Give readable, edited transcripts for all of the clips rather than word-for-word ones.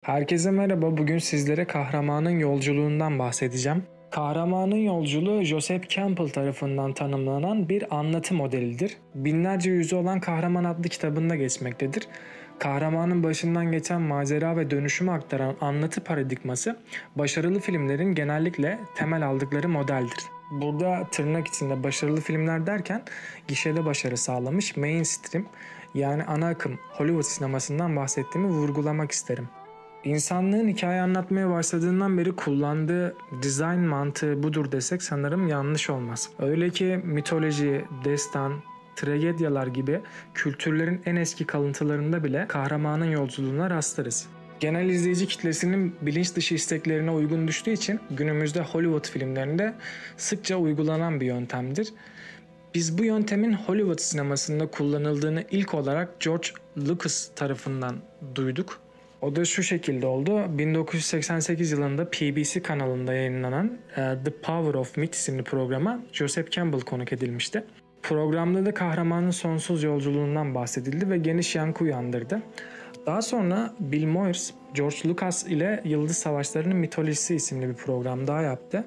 Herkese merhaba. Bugün sizlere kahramanın yolculuğundan bahsedeceğim. Kahramanın yolculuğu Joseph Campbell tarafından tanımlanan bir anlatı modelidir. Binlerce yüzü olan Kahraman adlı kitabında geçmektedir. Kahramanın başından geçen macera ve dönüşümü aktaran anlatı paradigması, başarılı filmlerin genellikle temel aldıkları modeldir. Burada tırnak içinde başarılı filmler derken gişede başarı sağlamış mainstream yani ana akım Hollywood sinemasından bahsettiğimi vurgulamak isterim. İnsanlığın hikaye anlatmaya başladığından beri kullandığı dizayn mantığı budur desek sanırım yanlış olmaz. Öyle ki mitoloji, destan, tragedyalar gibi kültürlerin en eski kalıntılarında bile kahramanın yolculuğuna rastlarız. Genel izleyici kitlesinin bilinç dışı isteklerine uygun düştüğü için günümüzde Hollywood filmlerinde sıkça uygulanan bir yöntemdir. Biz bu yöntemin Hollywood sinemasında kullanıldığını ilk olarak George Lucas tarafından duyduk. O da şu şekilde oldu. 1988 yılında PBC kanalında yayınlanan The Power of Myth isimli programa Joseph Campbell konuk edilmişti. Programda da kahramanın sonsuz yolculuğundan bahsedildi ve geniş yankı uyandırdı. Daha sonra Bill Moyers, George Lucas ile Yıldız Savaşları'nın Mitolojisi isimli bir program daha yaptı.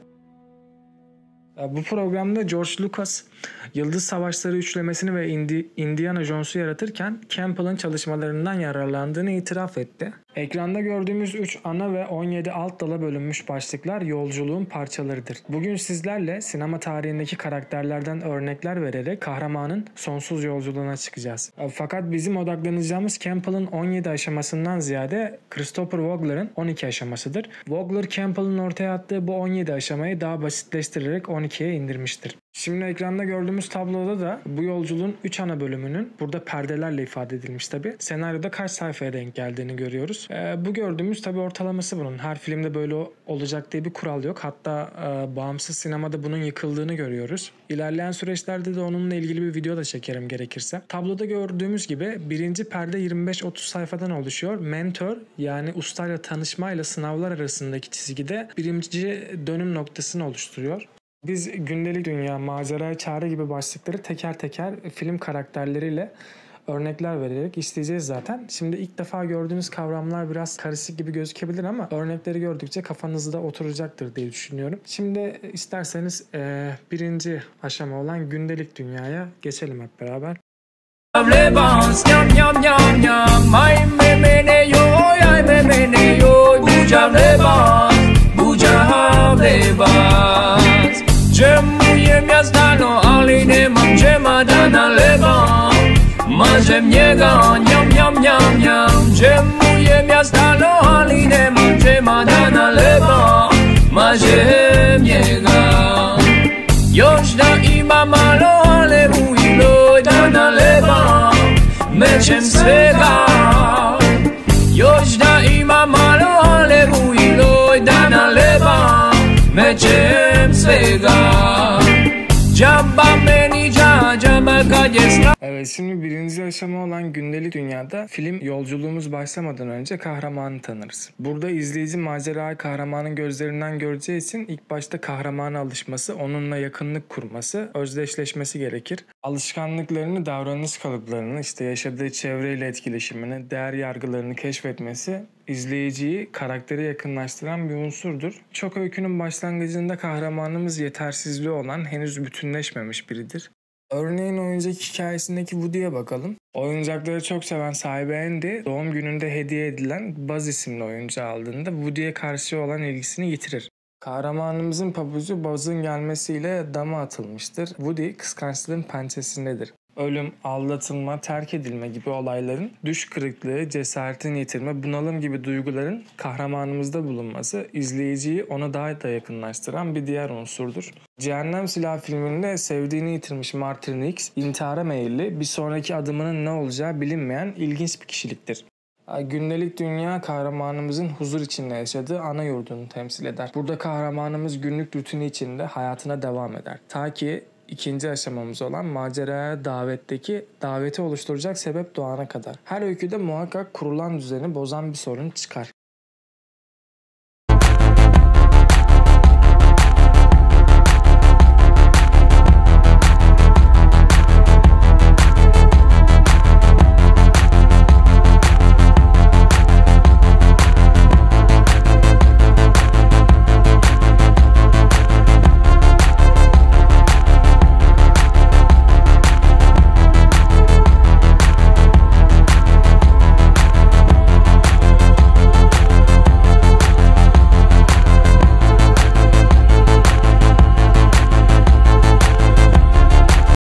Bu programda George Lucas, Yıldız Savaşları üçlemesini ve Indiana Jones'u yaratırken Campbell'ın çalışmalarından yararlandığını itiraf etti. Ekranda gördüğümüz 3 ana ve 17 alt dala bölünmüş başlıklar yolculuğun parçalarıdır. Bugün sizlerle sinema tarihindeki karakterlerden örnekler vererek kahramanın sonsuz yolculuğuna çıkacağız. Fakat bizim odaklanacağımız Campbell'ın 17 aşamasından ziyade Christopher Vogler'ın 12 aşamasıdır. Vogler, Campbell'ın ortaya attığı bu 17 aşamayı daha basitleştirerek 12'ye indirmiştir. Şimdi ekranda gördüğümüz tabloda da bu yolculuğun 3 ana bölümünün burada perdelerle ifade edilmiş tabi. Senaryoda kaç sayfaya denk geldiğini görüyoruz. Bu gördüğümüz tabi ortalaması bunun. Her filmde böyle olacak diye bir kural yok. Hatta bağımsız sinemada bunun yıkıldığını görüyoruz. İlerleyen süreçlerde de onunla ilgili bir video da çekerim gerekirse. Tabloda gördüğümüz gibi birinci perde 25-30 sayfadan oluşuyor. Mentor yani ustayla tanışmayla sınavlar arasındaki çizgide birinci dönüm noktasını oluşturuyor. Biz gündelik dünya, maceraya çare gibi başlıkları teker teker film karakterleriyle örnekler vererek işleyeceğiz zaten. Şimdi ilk defa gördüğünüz kavramlar biraz karışık gibi gözükebilir ama örnekleri gördükçe kafanızda oturacaktır diye düşünüyorum. Şimdi isterseniz birinci aşama olan gündelik dünyaya geçelim hep beraber. Czemuję miastano, ale nie mam dżemada na lewo. Marzę mnie go, niam, niam, niam, niam. Czemuję miastano, ale nie mam dżemada na lewo. Marzę mnie go. Już da ima malo, ale mój lojda na lewo. Meczem swego. Już da ima malo, ale mój lojda na lewo. Meczem swego. Evet, şimdi birinci aşama olan gündelik dünyada film yolculuğumuz başlamadan önce kahramanı tanırız. Burada izleyici macerayı kahramanın gözlerinden göreceği için ilk başta kahramana alışması, onunla yakınlık kurması, özdeşleşmesi gerekir. Alışkanlıklarını, davranış kalıplarını, yaşadığı çevreyle etkileşimini, değer yargılarını keşfetmesi izleyiciyi karaktere yakınlaştıran bir unsurdur. Çok öykünün başlangıcında kahramanımız yetersizliği olan, henüz bütünleşmemiş biridir. Örneğin oyuncak hikayesindeki Woody'ye bakalım. Oyuncakları çok seven sahibi Andy, doğum gününde hediye edilen Buzz isimli oyuncağı aldığında Woody'ye karşı olan ilgisini yitirir. Kahramanımızın pabucu Buzz'ın gelmesiyle dama atılmıştır. Woody kıskançlığın pençesindedir. Ölüm, aldatılma, terk edilme gibi olayların düş kırıklığı, cesaretini yitirme, bunalım gibi duyguların kahramanımızda bulunması izleyiciyi ona daha da yakınlaştıran bir diğer unsurdur. Cehennem Silahı filminde sevdiğini yitirmiş Martin Riggs, intihara meyilli, bir sonraki adımının ne olacağı bilinmeyen ilginç bir kişiliktir. Gündelik dünya kahramanımızın huzur içinde yaşadığı ana yurdunu temsil eder. Burada kahramanımız günlük rutini içinde hayatına devam eder. Ta ki İkinci aşamamız olan maceraya daveti oluşturacak sebep doğana kadar. Her öyküde muhakkak kurulan düzeni bozan bir sorun çıkar.